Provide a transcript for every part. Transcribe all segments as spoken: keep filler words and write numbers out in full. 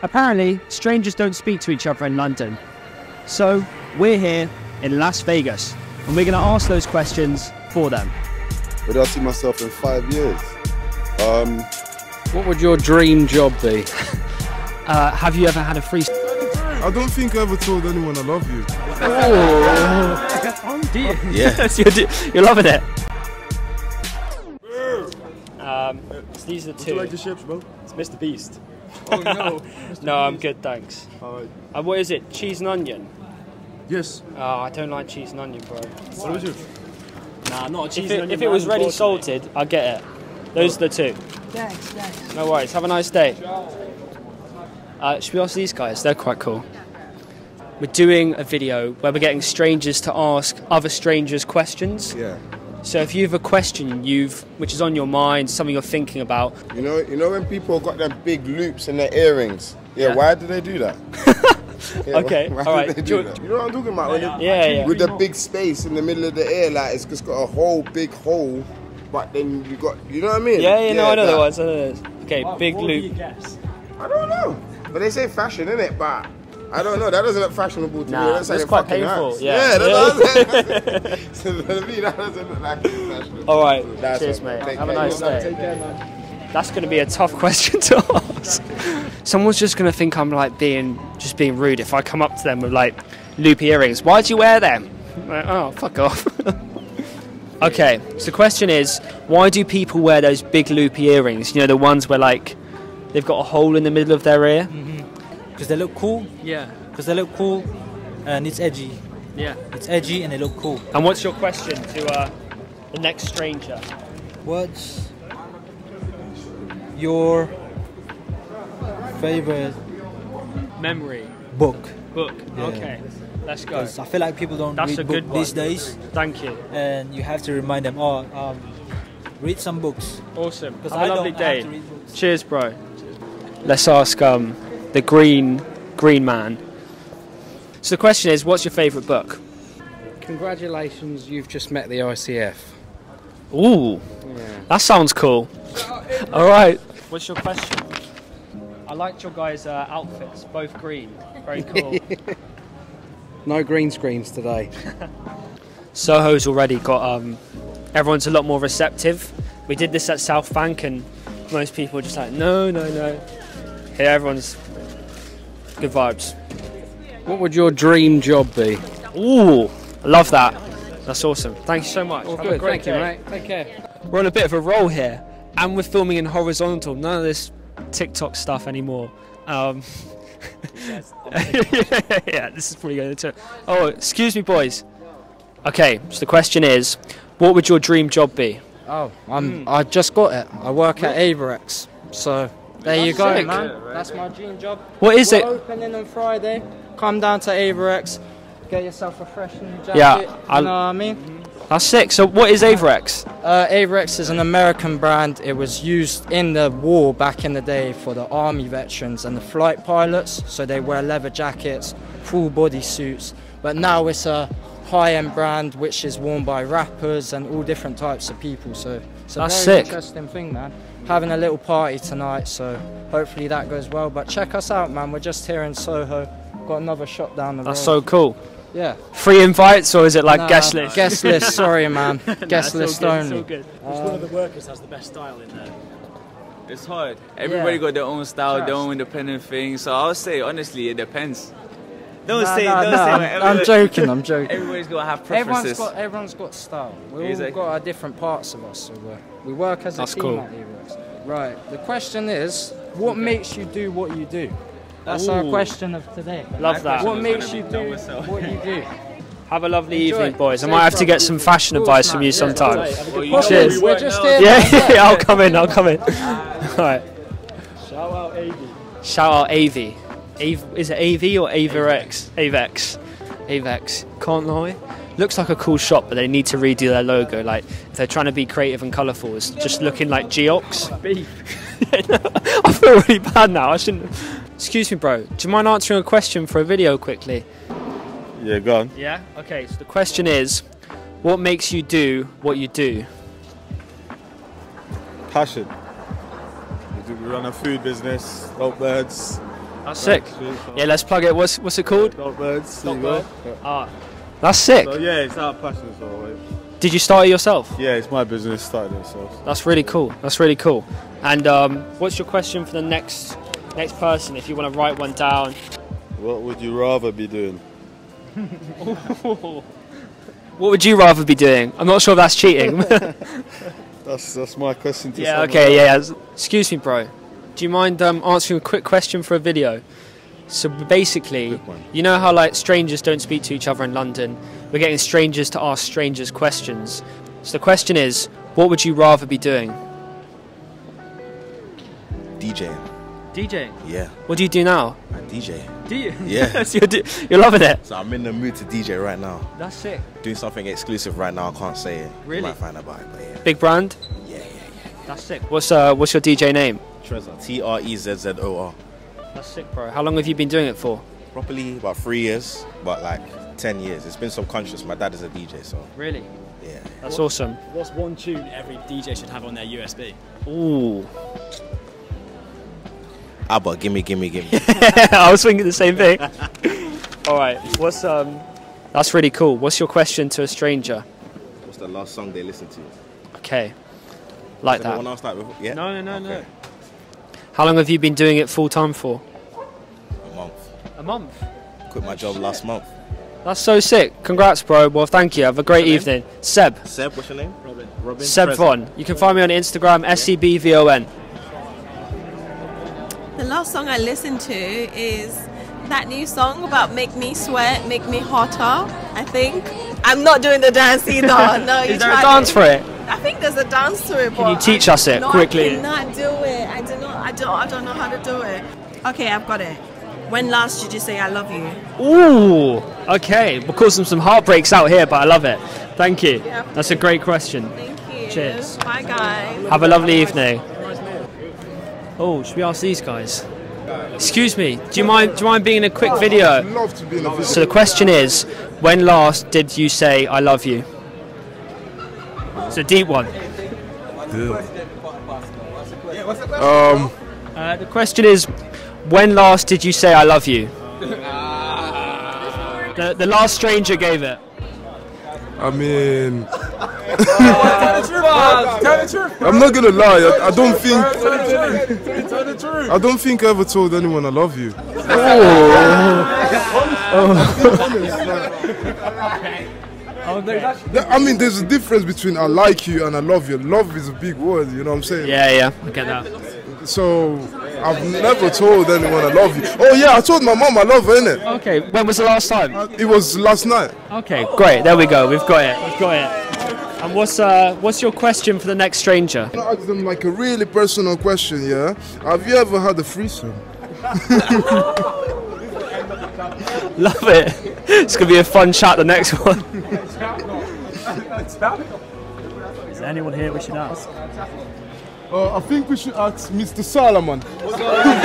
Apparently, strangers don't speak to each other in London. So, we're here in Las Vegas, and we're going to ask those questions for them. Where do I see myself in five years? Um, what would your dream job be? uh, have you ever had a free... I don't think I ever told anyone I love you. Oh, do you? Yes, you're, you're loving it. Um, so these are the two. Would you like the chips, bro? It's Mister Beast. Oh no. No, I'm good, thanks. Alright. Uh, what is it? Cheese and onion? Yes. Oh, I don't like cheese and onion, bro. What is it? Nah, not a cheese If and it, onion. if it was ready salted, I'd get it. Those are the two. Thanks, thanks. No worries. Have a nice day. Uh, should we ask these guys? They're quite cool. We're doing a video where we're getting strangers to ask other strangers questions. Yeah. So if you have a question you've, which is on your mind, something you're thinking about. You know, you know when people got them big loops in their earrings. Yeah. Yeah. Why do they do that? Yeah, Okay. Why, why All do right. they Do do you, that? You know what I'm talking about? When it- yeah, yeah. With the big space in the middle of the ear, like it's just got a whole big hole. But then you got, you know what I mean? Yeah, yeah. No, I know that. the ones. I know those. Okay, What, big what do you loop. guess? I don't know. But they say fashion, innit? But I don't know. That doesn't look fashionable to Nah, me. That's that's like quite fucking painful, hats. yeah. Yeah, that's Yeah. what I'm saying. So to me, that doesn't look like it's fashionable. All right. That's Cheers, what- mate. take Have a care. nice day. Take care, man. That's going to be a tough question to ask. Someone's just going to think I'm like being just being rude if I come up to them with like loopy earrings. Why do you wear them? Like, oh, fuck off. Okay, so the question is, why do people wear those big loopy earrings? You know, the ones where like they've got a hole in the middle of their ear. Because they look cool. Yeah. Because they look cool, and it's edgy. Yeah. It's edgy and they look cool. And what's your question to uh, the next stranger? What's your favorite Memory book? book. Yeah. Okay, let's go. 'Cause I feel like people don't That's a read good book these one. days, Thank you. and you have to remind them, oh, um, read some books. Awesome. Have Because a I lovely don't day. have to read books. Cheers, bro. Let's ask um, the green green man. So the question is, what's your favourite book? Congratulations, you've just met the I C F. Ooh, Yeah. that sounds cool. All right. What's your question? I liked your guys' uh, outfits, both green. Very cool. No green screens today. Soho's already got. Um, everyone's a lot more receptive. We did this at South Bank, and most people were just like, no, no, no. Here, everyone's good vibes. What would your dream job be? Ooh, I love that. That's awesome. Thank you so much. All Have a good, great thank you, day. mate. Take care. We're on a bit of a roll here, and we're filming in horizontal. None of this TikTok stuff anymore. Um, yeah, this is probably going to. Oh, excuse me, boys. Okay, so the question is, what would your dream job be? Oh, I'm. I just got it. I work at Averex, so there you go, sick. man. That's my dream job. What is We're it? opening on Friday. Come down to Averex, get yourself a fresh new jacket. Yeah, you I'll- know what I mean. That's sick. So, what is Averex? Uh, Averex is an American brand. It was used in the war back in the day for the army veterans and the flight pilots. So they wear leather jackets, full body suits. But now it's a high-end brand which is worn by rappers and all different types of people. So it's a That's very sick. interesting thing, man. Having a little party tonight, so hopefully that goes well. But check us out, man. We're just here in Soho. Got another shop down the That's road. so cool. Yeah. Free invites, or is it like Nah, guest list? Guest list, sorry, man. Nah, Guest it's all list good, only. It's all good. Which one of the workers has the best style in there? It's hard. Everybody Yeah. got their own style, their Trust. own independent thing. So I'll say honestly, it depends. Don't Nah, say, nah, don't nah, say. I'm, whatever- I'm joking, I'm joking. Everybody's gonna have Everyone's preferences. got everyone's got style. We've all Exactly. got our different parts of us, so we're, we work as a That's team cool. at Averex. Right. The question is, what makes you do what you do? That's our Ooh. question of today. Love that. What was makes gonna you be do done myself. what you do? Have a lovely Enjoy. evening, boys. I Safe might have to get travel. some fashion Of advice course, from man. you Yeah. sometime. Have a good Well, day. Cheers. We We're work just now. here. Yeah, man. yeah, I'll come in. I'll come in. All right. Shout out A V. Shout out A V. Ave, is it A V or Averex? Avex. Avex. Can't lie. Looks like a cool shop, but they need to redo their logo. Like, if they're trying to be creative and colourful, it's just looking like Geox. Beef. I feel really bad now. I shouldn't. Excuse me, bro. Do you mind answering a question for a video quickly? Yeah, go on. Yeah. Okay. So the question is, what makes you do what you do? Passion. We do- we run a food business, help birds, That's sick. Yeah, let's plug it. What's what's it called? Birds. Ah, that's sick. So yeah, it's our passion. So Did you start it yourself? yeah, it's my business. Started it myself. That's really cool. That's really cool. And um, what's your question for the next next person? If you want to write one down. What would you rather be doing? What would you rather be doing? I'm not sure if that's cheating. That's that's my question to Yeah, someone okay, else. yeah. Excuse me, bro. Do you mind um, answering a quick question for a video? So basically, Good one. you know how like strangers don't speak to each other in London? We're getting strangers to ask strangers questions. So the question is, what would you rather be doing? DJing. DJing. Yeah, What do you do now? I D J. Do you? Yeah. So you're, do- you're loving it? So I'm in the mood to D J right now. That's sick. Doing something exclusive right now. I can't say it. Really? You might find out about it, but yeah. Big brand? Yeah, yeah, yeah. That's sick. What's uh what's your D J name? Trezor. T R E Z Z O R. That's sick, bro. How long have you been doing it for? Properly about three years, but like ten years. It's been subconscious. My dad is a D J, so Really? yeah. That's awesome. What's one tune every D J should have on their U S B? Ooh. Abba, gimme, gimme, gimme. I was thinking the same thing. All right. What's um? That's really cool. What's your question to a stranger? What's the last song they listened to? Okay. Like Is there that. one else that before? Yeah. No, no, no, Okay. no. How long have you been doing it full time for? A month. A month. Quit my job last month. That's so sick. Congrats, bro. Well, thank you. Have a great What's your evening. Seb. Seb, what's your name? Robin. Robin. Seb Trezor. Von. You can find me on Instagram, S E B V O N. The last song I listened to is that new song about make me sweat, make me hotter, I think. I'm not doing the dance either. No, you Is there a tried dance it. for it? I think there's a dance to it. Can you but teach I- us it no, quickly? I cannot do it. I do not. I don't. I don't know how to do it. Okay, I've got it. When last did you say I love you? Ooh. Okay. We'll cause them some heartbreaks out here, but I love it. Thank you. Yeah. That's a great question. Thank you. Cheers. Bye, guys. Have a lovely evening. Oh, should we ask these guys? Excuse me. Do you mind? Do you mind being in a quick video? I'd love to be in a video. So the question is, when last did you say I love you? It's a deep one. Um, Uh, the question is, when last did you say I love you? The, the last stranger gave it. I mean, I'm not gonna lie. I, I don't think. I don't think I ever told anyone I love you. I mean, there's a difference between I like you and I love you. Love is a big word, you know what I'm saying? Yeah, yeah, I get that. So I've never told anyone I love you. Oh yeah, I told my mom I love her, innit? Okay, when was the last time? It was last night. Okay, great. There we go. We've got it. We've got it. And what's uh, what's your question for the next stranger? I ask them like a really personal question, yeah? Have you ever had a threesome? Love it. It's gonna be a fun chat. The next one. Is there anyone here we should ask? Uh, I think we should ask Mister Solomon. What's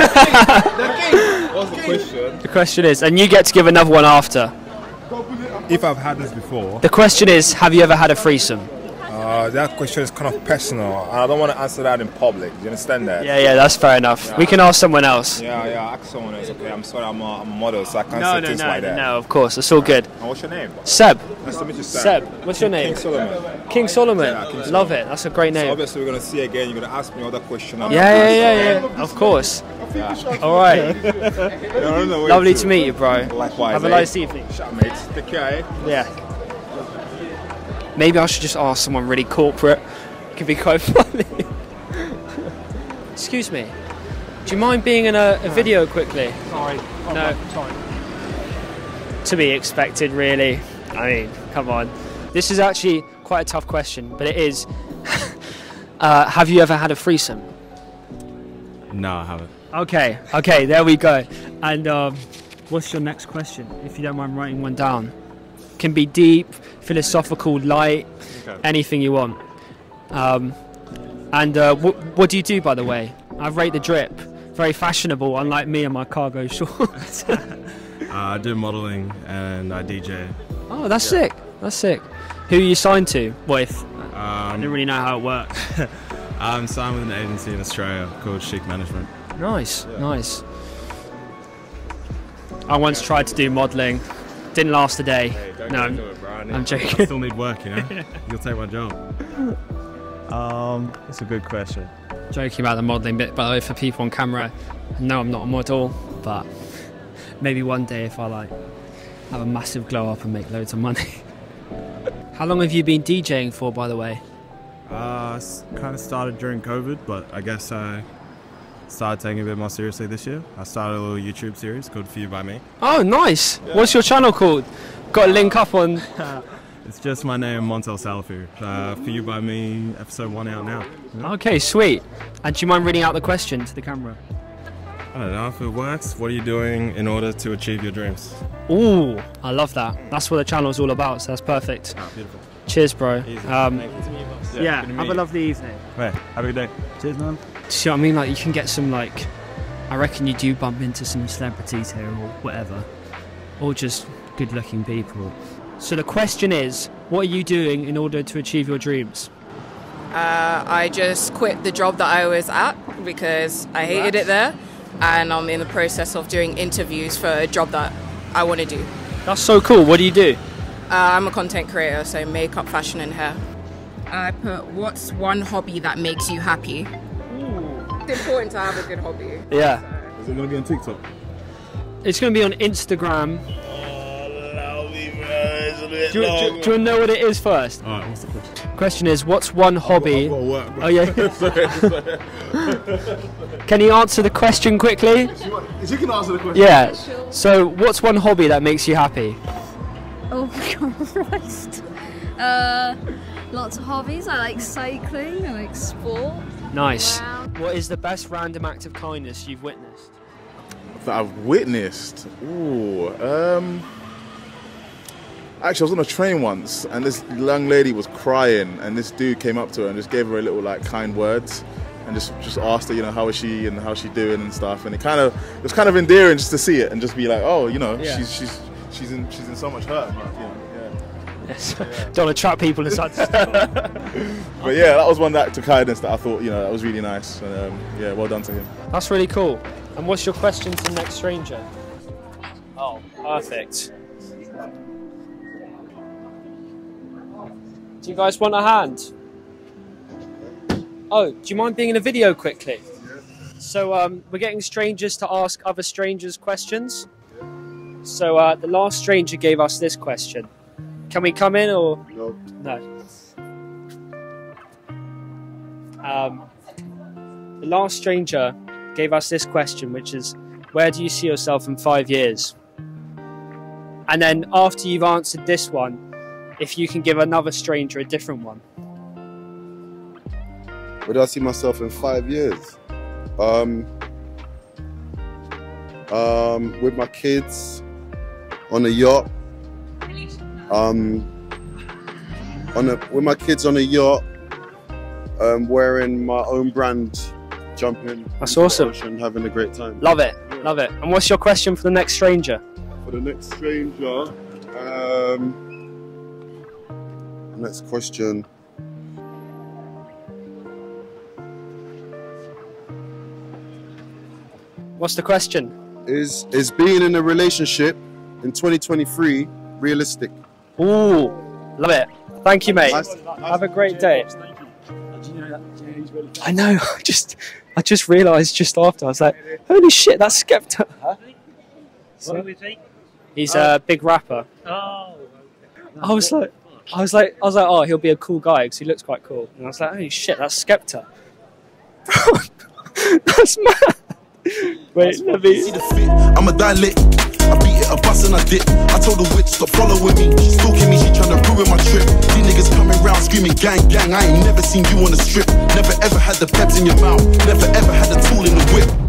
the question? The question is, and you get to give another one after. If I've had this before, The question is, have you ever had a threesome? uh, that question is kind of personal, and I don't want to answer that in public. Do you understand that? Yeah, yeah, that's fair enough. We can ask someone else. Yeah, yeah. Ask someone else. Okay, I'm sorry, I'm a, I'm a model, so I can't No, say no, things no, like that. no. Of course, it's all good. And what's your name? Seb. Nice to meet you, Sam. Seb. What's your name? King Solomon. King Solomon. Yeah, King Solomon. Love it. That's a great So name. obviously we're gonna see again. You're gonna ask me other questions. Yeah, yeah, yeah, yeah. Of course. All right. Lovely to meet you, bro. Likewise. Have a eh? nice evening. Shut, mate. Take care. Eh? Yeah. Maybe I should just ask someone really corporate. It could be quite funny. Excuse me. Do you mind being in a, a video quickly? Sorry. No. Sorry. To be expected, really. I mean, come on. This is actually quite a tough question, but it is. uh, have you ever had a threesome? No, I haven't. Okay, okay, there we go. And um, what's your next question? If you don't mind writing one down. Can be deep, philosophical, light, Okay. anything you want. Um, and uh, wh- what do you do, by the way? I rate the drip. Very fashionable, unlike me and my cargo shorts. Uh, I do modeling and I D J. Oh, that's sick. That's sick. Who are you signed to? Well, if, I Um, don't really know how it works. I'm signed with an agency in Australia called Chic Management. Nice, nice. I once tried to do modelling. Didn't last a day. Hey, don't no, get into it, bro. I need- I'm I joking. still need work, you know? You'll take my job. Um, that's a good question. Joking about the modelling bit, by the way, for people on camera. No, I'm not a model, but maybe one day if I like have a massive glow up and make loads of money. How long have you been DJing for, by the way? Uh, kind of started during COVID, but I guess I started taking it a bit more seriously this year. I started a little YouTube series called For You By Me. Oh, nice. Yeah. What's your channel called? Got a link up on... It's just my name, Montel Salafu. Uh, For You By Me, episode one out now. Yeah. Okay, sweet. And do you mind reading out the question to the camera? I don't know if it works. What are you doing in order to achieve your dreams? Ooh, I love that. That's what the channel's all about, so that's perfect. Oh, beautiful. Cheers, bro. Um, yeah, yeah have a lovely evening. Right, have a good day. Cheers, man. See what I mean? Like, you can get some, like, I reckon you do bump into some celebrities here or whatever. Or just good-looking people. So the question is, what are you doing in order to achieve your dreams? Uh, I just quit the job that I was at because I hated it there, and I'm in the process of doing interviews for a job that I want to do. That's so cool. What do you do? Uh, I'm a content creator, so makeup, fashion and hair. I put, what's one hobby that makes you happy? Ooh. It's important to have a good hobby. Yeah. Is it going to be on TikTok? It's going to be on Instagram. Do you, do, you, do you want to know what it is first? Alright, what's the question? Question is, what's one hobby? I've got, I've got work, bro. Oh yeah. sorry, sorry. Can you answer the question quickly? If you can answer the question. Yeah. So, what's one hobby that makes you happy? Oh Christ. Uh, lots of hobbies. I like cycling. I like sport. Nice. Wow. What is the best random act of kindness you've witnessed? That I've witnessed. Ooh. Um. Actually, I was on a train once, and this young lady was crying, and this dude came up to her and just gave her a little like kind words, and just just asked her, you know, how is she and how's she doing and stuff. And it kind of it was kind of endearing just to see it and just be like, oh, you know, yeah. she's she's she's in she's in so much hurt, but, you know, yeah. Yes. Yeah. Don't want to trap people inside. But yeah, that was one act of kindness that I thought, you know, that was really nice, and um, yeah, well done to him. That's really cool. And what's your question to the next stranger? Oh, perfect. Do you guys want a hand? Oh, do you mind being in a video quickly? Yeah. So um, we're getting strangers to ask other strangers questions. Yeah. So uh, the last stranger gave us this question. Can we come in or? No. No. Um, the last stranger gave us this question, which is, where do you see yourself in five years? And then after you've answered this one, if you can give another stranger a different one. Where do I see myself in five years? Um, um, with my kids, on a yacht. Um, on a, with my kids on a yacht, um, wearing my own brand, jumping. That's awesome. Ocean, having a great time. Love it, love it. And what's your question for the next stranger? For the next stranger, um, next question. What's the question? Is is being in a relationship in twenty twenty-three realistic? Ooh, love it. Thank you, mate. Nice. Have a great day. I know. I just, I just realised just after. I was like, holy shit, that's Skepta. Huh? What is he? He's a big rapper. Oh. I was like, I was like, I was like, oh, he'll be a cool guy because he looks quite cool. And I was like, holy shit, that's Skepta. That's mad. Wait, let me. I'm a dialect. I beat it, a bus and I dip. I told the witch stop following me. She stalking me, she trying to ruin my trip. These niggas coming round screaming gang, gang. I ain't never seen you on the strip. Never ever had the peps in your mouth. Never ever had the tool in the whip.